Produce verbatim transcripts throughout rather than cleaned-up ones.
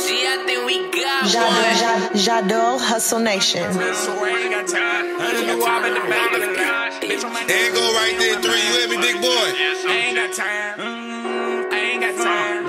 G, I think we got one. J'adore Hustle Nation. So I ain't got time. You up in the back of the car. There you go right there, three. You hear me, big boy? I ain't got time. I ain't got time.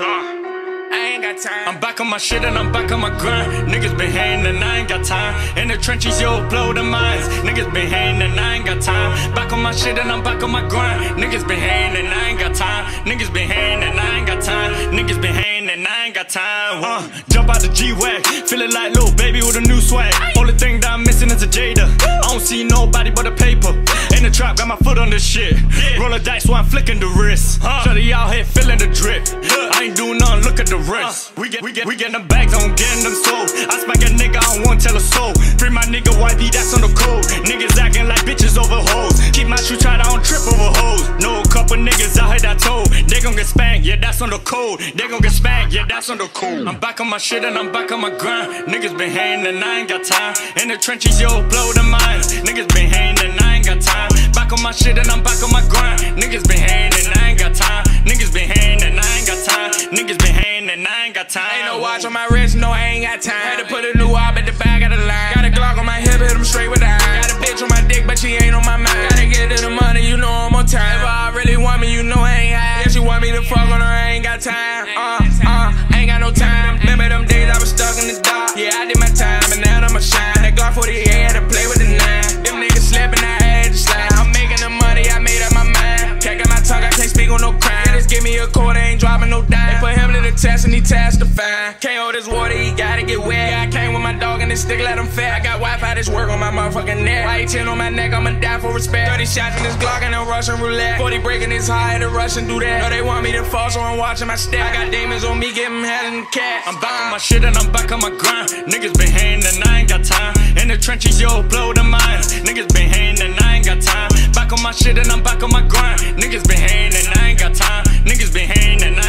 I ain't got time. I'm back on my shit and I'm back on my grind. Niggas been hating and I ain't got time. In the trenches, yo, blow the minds. Niggas been hating and I ain't got time. Back on my shit and I'm back on my grind. Niggas been hating and I ain't got time. Niggas been hating and I ain't got time. Niggas been hating and I ain't got time. Uh, jump out the G-Wag, feeling like little baby with a new swag. Only thing that I'm missing is a Jada. I don't see nobody but a paper. In the trap, got my foot on this shit. Roll a dice while I'm flicking the wrist. Shorty out here feeling the drip. I ain't doing nothing, look at the wrist. We get, we get, we getting them bags, I'm getting them sold. I smack a nigga, I don't wanna tell a soul. Free my nigga Y B, that's on the code. Niggas acting like bitches over hoes. Keep my shoe tight, I don't trip over hoes. Know a couple niggas out here that told. They gon' get spanked, yeah, that's on the code. They gon' get spanked, yeah, that's on the code. I'm back on my shit and I'm back on my grind. Niggas been hating and I ain't got time. In the trenches, yo, blow the minds. Niggas been hating and I ain't got time. Back on my shit and I'm back on my grind. Niggas been hating and I ain't got time. Niggas been hating and I ain't got time. Niggas been hating and I ain't got time. Ain't no watch on my wrist, no, I ain't got time. Had to put a new op at the back of the line. Got a Glock on my hip, hit him straight with the eye. Got a bitch on my dick, but she ain't on my mind. Gotta get to the money, you know I'm on time. If I really want me, you know I ain't high. If she want me to fuck on her, I ain't got time. Uh, uh, ain't got no time. Remember them days I was stuck in the dark. Yeah, I did my time, and now I'ma shine. That Glock forty-eight had to play with the nine. Them niggas slipping, I had to slide. I'm making the money, I made up my mind. Can't get my tongue, I can't speak on no crime. Just give me a quarter, ain't dropping no dime. They put him to the test and he testifying. Can't hold his water, he gotta get wet. Yeah, I came with my dog and this stick, let him fat. I got Wi-Fi, this work on my motherfucking neck. Why he chin on my neck, I'ma die for respect. thirty shots in this Glock and a Russian roulette. forty breaking his high, the Russian do that. No, they want me to fall, so I'm watching my step. I got demons on me, getting hell in the cat. I'm back on my shit and I'm back on my grind. Niggas been hating and I ain't got time. In the trenches, yo, blow the minds. Niggas been hating and I ain't got time. Back on my shit and I'm back on my grind. Niggas been hating and I ain't got time. Niggas been hating and I